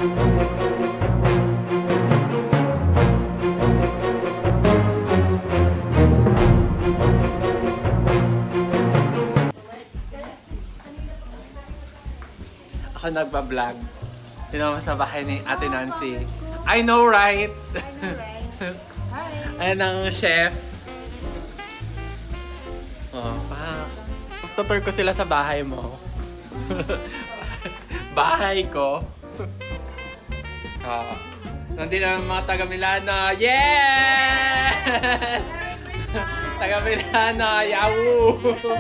Ako nagba-vlog. Tinama sa bahay ni Ate Nancy. I know, right? Ayan ang chef. Oh, tutur ko sila sa bahay mo. Bahay ko. Nandito ang mga taga-Milano. Yes! Taga-Milano. Yahoo!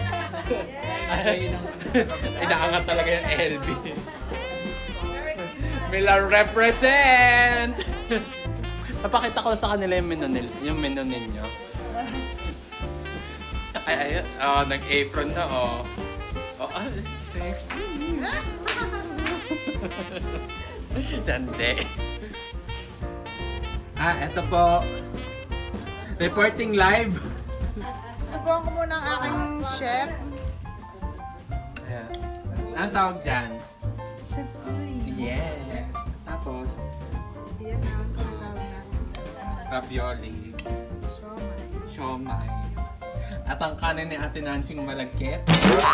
Inaangat talaga yung LB. Mila represent! Napakita ko sa kanila yung menu ninyo. Ay, nag-apron na, sexy. Dande. Eto po. Reporting live. Subukan ko muna ang aking chef. Ayan. Anong tawag dyan? Chef Sui. Yes. Tapos, Yan ang tawag na. ravioli. Siomay. At ang kanin ni Ate Nancing malagkit.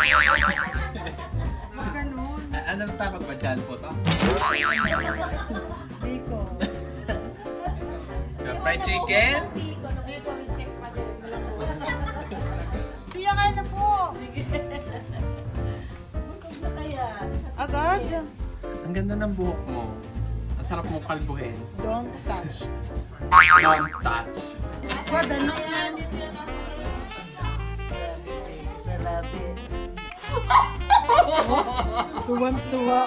Huwag ganun. Anong tawag ba dyan po to? Biko. Fried chicken? Tiya kayo na po. Agad. Ang ganda ng buhok mo. Ang sarap mong kalbuhin. Don't touch. Don't touch. Ako, dano yan. Dito yan nasa Salabi. Tuwan-tuwa.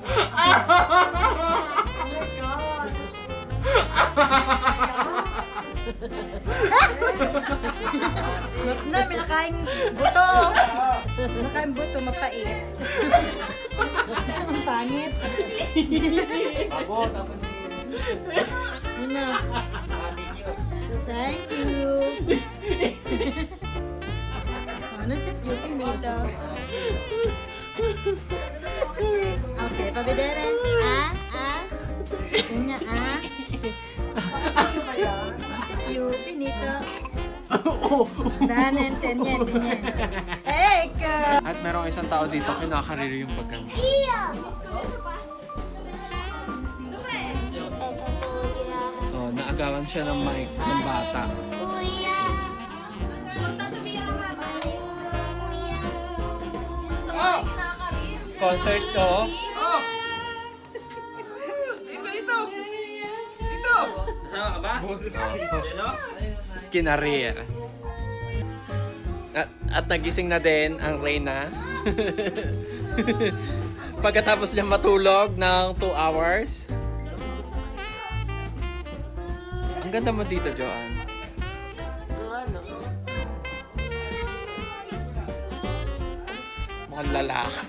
Na, may nakain buto. Nakain buto, mapait. Ang pangit. Abo, tapos Una. Thank you. Ano check beauty nito? Okay, pabidere. Una, check beauty nito. Dahan, ganyan. Hey, ka! At merong isang tao dito kinakariri yung bagang. Oh, naagawan siya ng mic ng bata. Concert ko. Dito. Kasama ka ba? Kinarir. At nagising na din ang Reyna. Pagkatapos niya matulog ng 2 hours. Ang ganda mo dito, Joanne. Mukhang lalaki.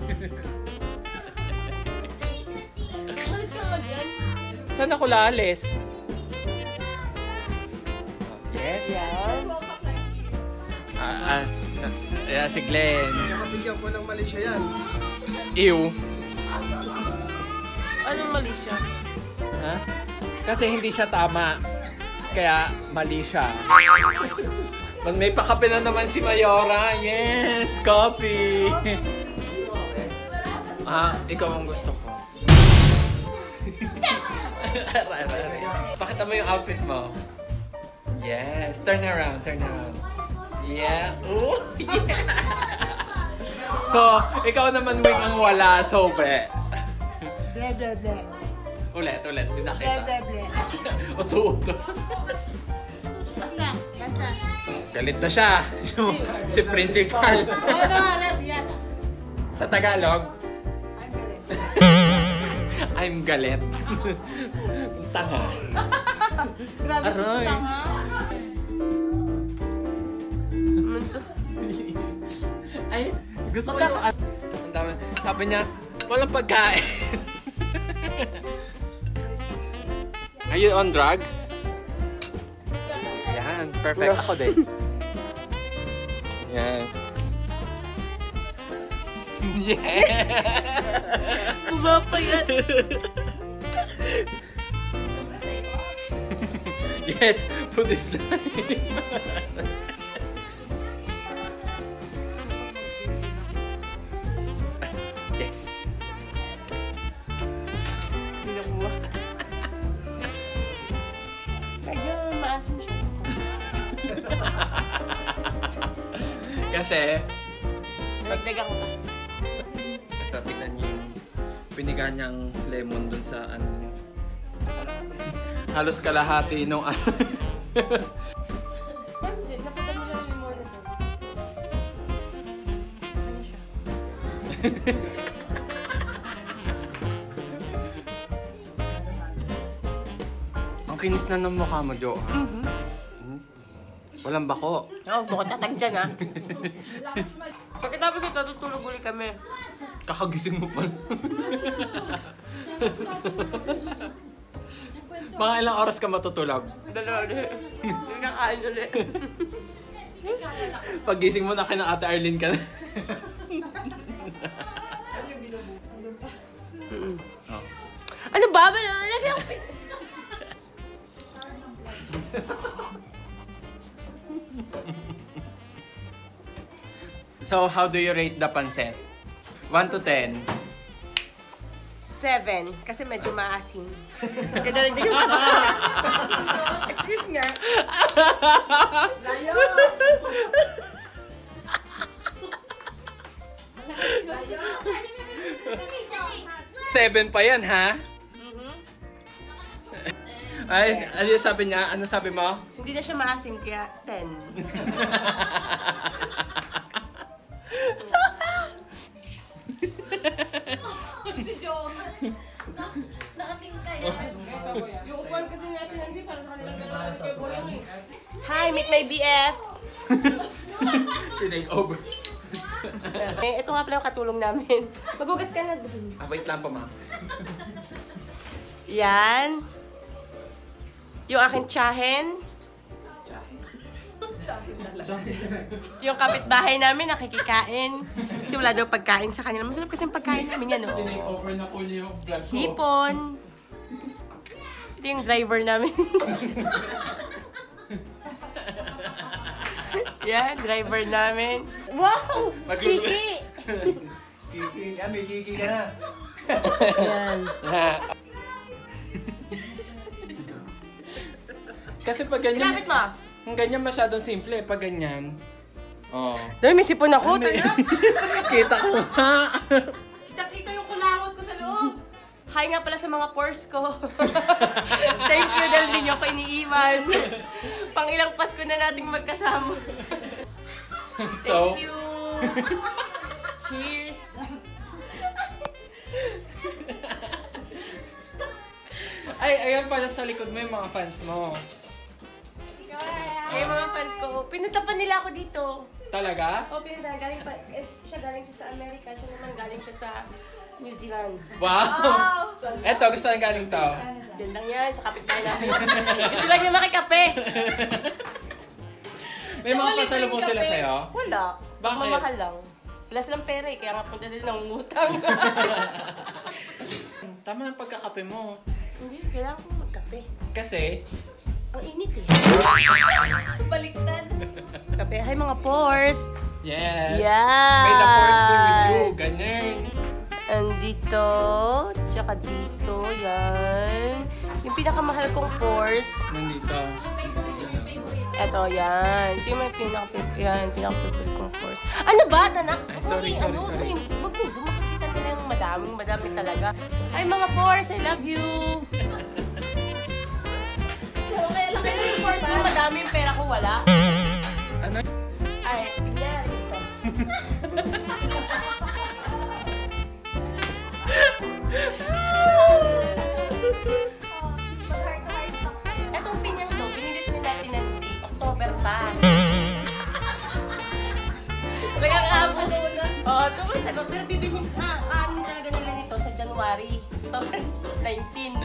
Saan ako laalis? Yes? Yeah, si Glenn. nakapigyan ko ng Malaysia yan. Ew. Anong mali siya? Ha? Kasi hindi siya tama. Kaya mali siya. May pakape na naman si Mayora. Yes! Coffee! Ikaw ang gusto ko. Pakita mo yung outfit mo. Yes! Turn around, turn around. Yeah! Ooh! Yeah! So, ikaw naman wing ang wala, sobre. Ble, ble, ble. Ulit. Hindi Ble, nakita. ble, ble. Uto. Basta. Galit na siya. Si principal. Ano, harap yan. Sa Tagalog, I'm galit. I'm galit. Tanga. Grabe siya sa Aroy. tanga. Ay, gusto ko yung... Ang dami. Sabi niya, walang pagkain. Are you on drugs? Yan, perfect ako din. Yan. Yeah! Bumapa yan. Yes, food is nice. Yes. Hindi mo. Medyo maasim siya. Kasi, Nagdagang ka. ito, tignan niyo yung piniga niyang lemon dun sa ano niya. Halos kalahati nung Pansin, napunta mo lang yung limon na to. Ano siya? Ang kinis na ng mukha mo, Jo. Walang bako. Oo, bukod tatag dyan, ha? Pagkatapos ito, tutulog uli kami. Kakagising mo pala. Mga ilang oras ka matutulog? Dalawa ulit. Hindi kakain ulit. Paggising mo na kay na Ate Arlene ka na. Oh. Ano ba? Lagi ako. So, how do you rate the pancit? 1 to 10. 7. Kasi medyo maasim. Ganda rin din. Excuse nga. Layo! 7 pa yan, ha? Ay, ano yung sabi niya? Ano sabi mo? Hindi na siya maasim, kaya 10. Si Joe. Nakatingkay. Yung upuan kasi natin hindi para sa kanilang gano'n. Hi, meet my BF! Tinake over. Ito nga pala yung katulong namin. Magugas ka na. Wait lang po, ma. Yan. Yung aking tsahin. Yung kapitbahay namin nakikikain. Kasi wala daw pagkain sa kanila. Masarap kasi yung pagkain namin yan, Tinake oh. over na po niya yung vlog ko. Hipon. Ito yung driver namin. Yan, driver namin. Wow! Kiki! Kiki, may kiki ka na. Yan. Kasi pag ganyan, Ilapit mo. ang ganyan masyadong simple. Pag ganyan, oh. Dami, may sipon ako. May- Kita ko nga. Kita yung kulangot ko sa loob. Hi nga pala sa mga pores ko. Thank you dahil hindi niyo ako iniiwan. Pang ilang Pasko na nating magkasama. So, Thank you. Cheers. ay, ayan pala sa likod mo yung mga fans mo. Siya yung mga fans ko. Pinunta pa nila ako dito. Talaga? O, pinunta. Galing pa. Siya galing siya sa Amerika. Siya naman galing siya sa New Zealand. Wow! Eto, gusto lang galing to. Yan lang yan. Sa kapitbahay namin. Gusto lang niya makikape. May mga Ulit pasalubong yung sila kape. sa'yo? Wala. Bakit? Mamahal lang. Wala silang pera eh. Kaya nga punta din ng utang. Tama ang pagkakape mo. Hindi, kailangan ko magkape. Kasi, Ang init eh. Baliktad. Kape. Hi mga pores. yes. Yes. May the force be with you. Ganyan. Andito. Tsaka dito. Yan. Yung pinakamahal kong pores. Nandito. Eto, yan. Ito yung may pinaka-favorite kong pores. Ano ba, tanak? Ay, sorry. Huwag mo zoom. Makikita nila yung madami talaga. Ay, mga pores, I love you. Okay lang. Pero yung pores ko, madami yung pera ko, wala. Ano? Ay, pinyari ito. Etong pinyang to, binili ko ni Nati Nancy. October pa. Talagang abot. Oo, 2 months ago. Pero bibilhin, ano talaga nila nito sa January 2019.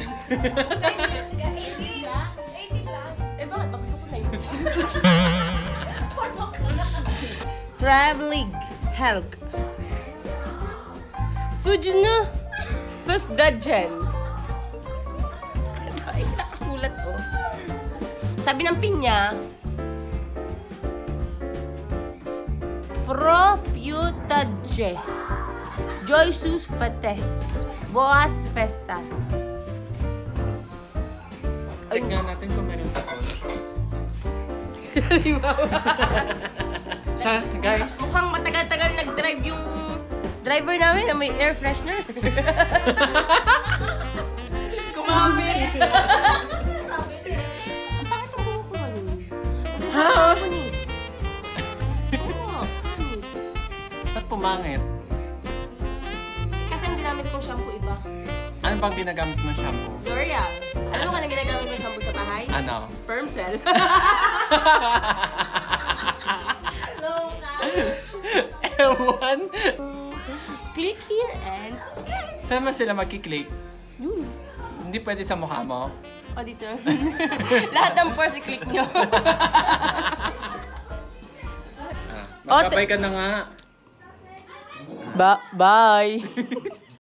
80 lang. 80 lang. Eh bakit? Ba gusto ko 19? Traveling Helg. Fujino First Dudgeon. sulat, oh. Sabi ng pinya, Profutaje, Joysus Fetes, Boas Festas. Check nga natin kung meron sa phone. Siya, guys. Mukhang matagal-tagal nag-drive yung driver namin na may air freshener. Kumami. Sabi niya. Ang bakit ang buhok ko ngayon? Ha? Ako ni. Oo. Ba't pumangit? Kasi ang ginamit kong shampoo iba. Ano bang ginagamit mo shampoo? L'Oreal. Alam mo ka na ginagamit kong shampoo sa bahay? Ano? Sperm cell. Loka. Ewan. Click here and subscribe. Saan ba sila magkiklik? Yun. Hindi pwede sa mukha mo? O, dito. Lahat ng pores i-click nyo. Magkabay ka na nga. Bye.